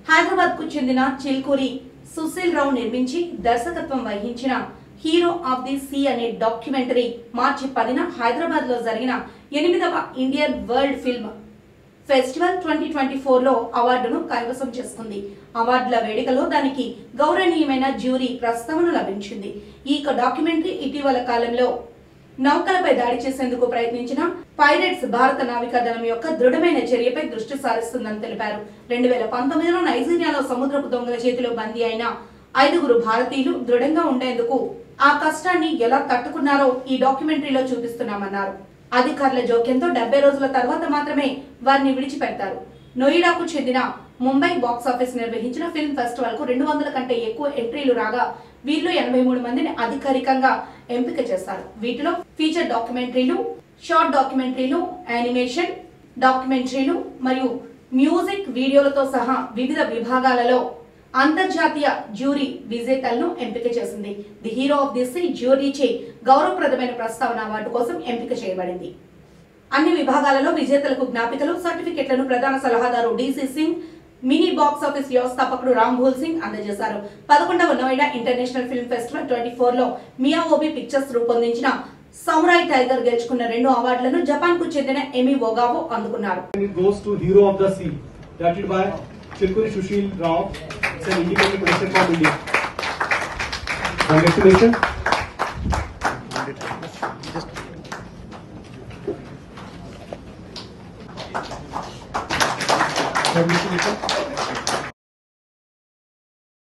హైదరాబాద్ కు చెందిన చిల్కూరి సుశీల్ రావు నిర్మించి దర్శకత్వం వహించిన హీరో ఆఫ్ ది సీ అనే డాక్యుమెంటరీ మార్చి 10న హైదరాబాద్ లో జరిగిన 8వ ఇండియన్ వరల్డ్ ఫిల్మ్ ఫెస్టివల్ 2024లో అవార్డును కైవసం చేసుకుంది. అవార్డుల వేడుకలో దానికి గౌరవనీయమైన జ్యూరీ ప్రస్తావన లభించింది. ఈ డాక్యుమెంటరీ ఇటీవల కాలంలో నౌకలపై దాడి చేసేందుకు ప్రయత్నించిన పైరేట్స్ భారత నావికాదళం యొక్క దృఢమైన చర్యపై దృష్టి సారిస్తుందని తెలిపారు. 2019లో నైజీరియాలో సముద్రపు దొంగల చేతిలో బందీ అయిన 5గురు భారతీయులు దృఢంగా ఉండేందుకు ఆ కష్టాన్ని ఎలా తట్టుకున్నారో ఈ డాక్యుమెంటరీలో చూపిస్తున్నామన్నారు. అధికారుల జోక్యంతో 70 రోజుల తర్వాత మాత్రమే వారిని విడిచిపెడతారు. నోయిడాకు చెందిన ముంబై బాక్సాఫీస్ నిర్వహించిన ఫిల్మ్ ఫెస్టివల్ కు 200 కంటే ఎక్కువ ఎంట్రీలు రాగా వీరిలో 83 మందిని అధికారికంగా ఎంపిక చేశారు. వీటిలో ఫీచర్ డాక్యుమెంటరీలు, షార్ట్ డాక్యుమెంటరీలు, యానిమేషన్ డాక్యుమెంటరీలు మరియు మ్యూజిక్ వీడియోలతో సహా వివిధ విభాగాలలో అంతర్జాతీయ జ్యూరీ విజేతలను ఎంపిక చేసింది. The hero of the sea జ్యూరీచే గౌరవప్రదమైన ప్రస్తావన అవార్డు కోసం ఎంపిక చేయబడింది. అన్ని విభాగాలలో విజేతలకు జ్ఞాపికలు, సర్టిఫికెట్లను ప్రధాన సలహాదారు DC Singh, mini box office వ్యవస్థాపకుడు రాంభూల్ సింగ్ అందజేశారు. 11వ నోయిడా ఇంటర్నేషనల్ ఫిల్మ్ ఫెస్టివల్ 24లో మియావోబి పిక్చర్స్ రూపొందించిన సమురాయ్ టైగర్ గెలుచుకున్న 2 అవార్డులను జపాన్ కు చెందిన ఎమి ఓగావో అందుకున్నారు. Chilkuri Sushil Rao, it's an independent producer from India. Congratulations. Congratulations.